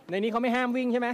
ในนี้เขาไม่ห้ามวิ่งใช่ไหม